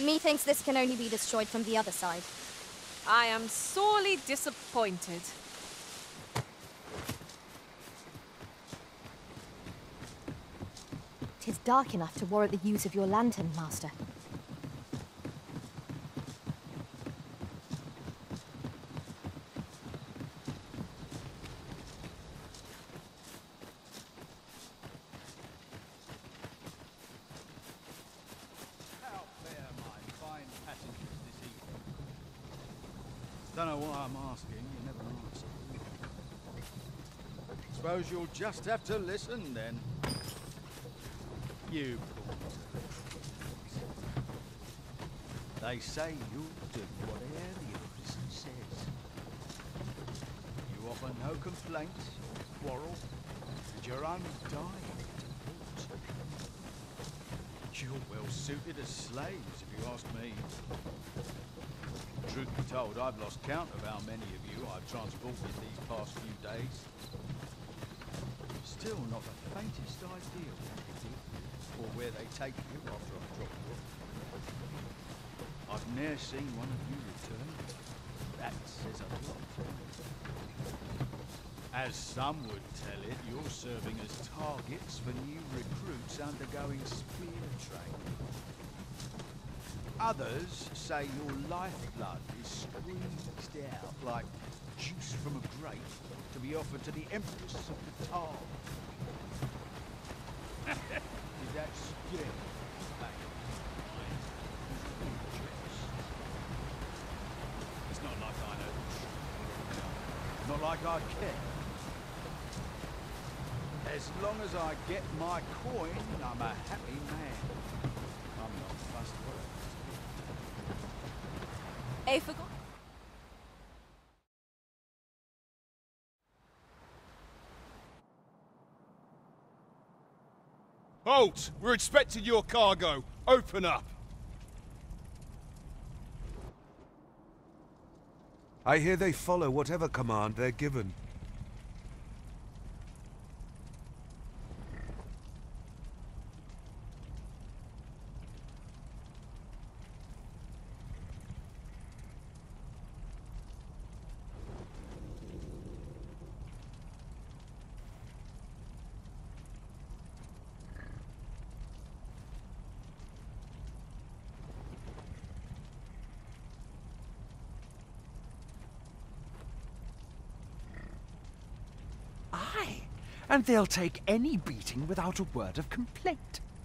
Methinks this can only be destroyed from the other side. I am sorely disappointed. 'Tis dark enough to warrant the use of your lantern, Master. Don't know why I'm asking, you never answer. Suppose you'll just have to listen then. You They say you'll do whatever your prison says. You offer no complaints, quarrel, and you're undying to port. You're well suited as slaves, if you ask me. Truth be told, I've lost count of how many of you I've transported these past few days. Still not the faintest idea what they do, or where they take you after I've dropped you off. I've ne'er seen one of you return. That says a lot. As some would tell it, you're serving as targets for new recruits undergoing spear training. Others say your lifeblood is squeezed out like juice from a grape to be offered to the Empress of Qatar. Is that scary? It's not like I know. Not like I care. As long as I get my coin, I'm a happy man. I'm not fussed what A forgot. Halt! We're expecting your cargo. Open up. I hear they follow whatever command they're given. Aye, and they'll take any beating without a word of complaint.